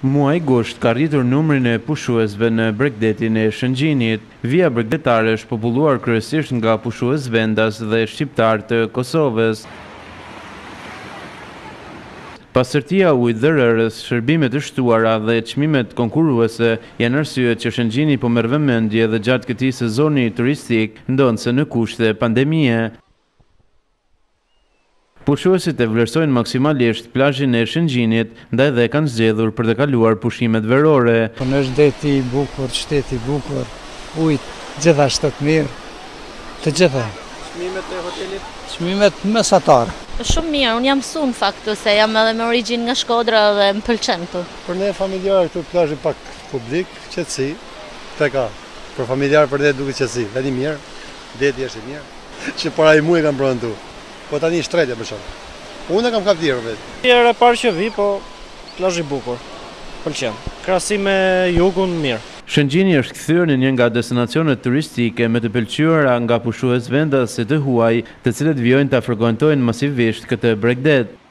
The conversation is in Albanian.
Muaj gusht ka rritur numrin e pushuesve në Bregdetin e Shëngjinit. Vija bregdetare është populluar kryesisht nga pushues vendas dhe shqiptar të Kosovës. Pasërtia ujë-dërërës, shërbimet të shtuara dhe çmimet konkurruese janë arsyet që Shëngjini po merr vëmendje dhe gjatë këtij sezoni turistik, ndonë në kushte pandemie. Pushuesit e vlerësojnë maksimalisht plazhin e Shëngjinit, ndaj dhe kanë zgjedhur për të kaluar pushimet verore. Po në është deti i bukur, shteti i bukur, ujtë gjithashtu të mirë, të gjitha. Çmimet e hotelit? Çmimet mesatare. Shumë mirë, unë jam mësuar në fakt se jam edhe me origjinë nga Shkodra dhe më pëlqen këtu. Për ne familjarë këtu plazhi pak publik, qetësi, ka. Për familjarë për ne duket qetësi, veni mirë, deti është i mirë. Që para i muaj kanë pranë këtu. Po tani shtrejtja për shumë. Unë kam kap tjerë vetë. Herë e parë që vi, po plazhi i bukur. Pëlqen. Krahasim me jugun mirë. Shëngjini është kthyer në një nga destinacionet turistike me të pëlqyera nga pushues vendas e të huaj, të cilët vijojnë ta frekuentojnë masivisht këtë Bregdet.